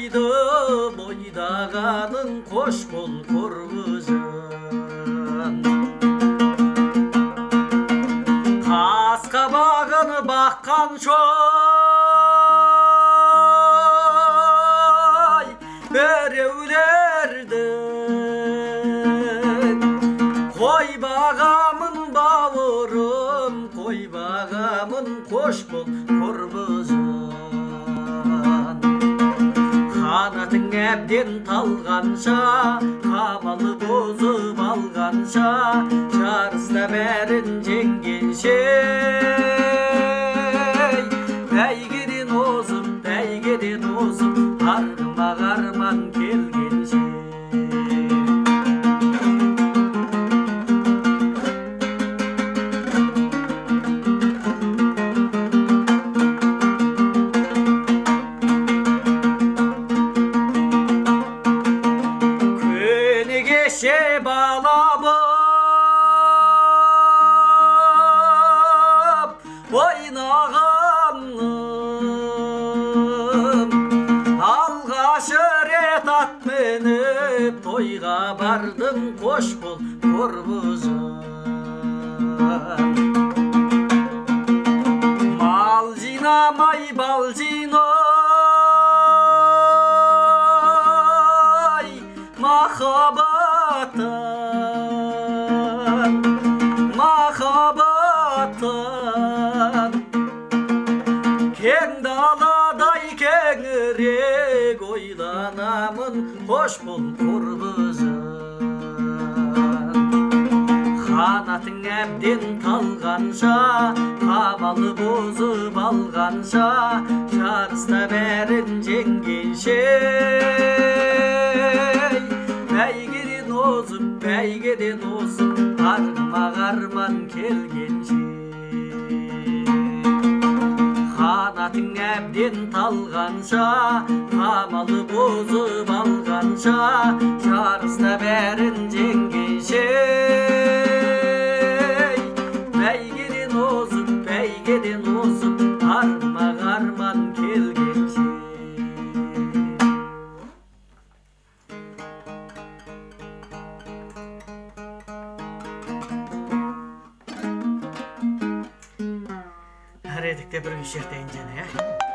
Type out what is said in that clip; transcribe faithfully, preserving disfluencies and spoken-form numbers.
бойды бойдағаның қош бол қорғызын. Қасқа бағын баққан шой біреулердің. Қой бағамын бауырым, қой бағамын қош бол қорғызын. Қанатың әбден талғанша, қамалы бозып алғанша, жарыста бәрін жеңгенше. Бәйгеден озып, бәйгеден озып, арғыма қарман келгенше. Кеше бала боп ойнағаным, алғаш рет ат мініп тойға бардым, қош бол қорғызым. Мал жинамай бал жиной, махаббатым, махаббатым. Кең даладай кеңірек ойланамын, қош бол қорғызым. Қанатың әбден талғанша, қамалы бозып алғанша, жарыста бәрін жеңгенше. Бәйгеден озып, бәйгеден озып, арғыма қарман келгенше. Қанатың әбден талғанша, қамалы бозып алғанша, жарыста бәрін жеңгенше. Бәйгеден озып, бәйгеден озып, арғыма қарман келгенше. Әредікте бір кешертейін және, ә?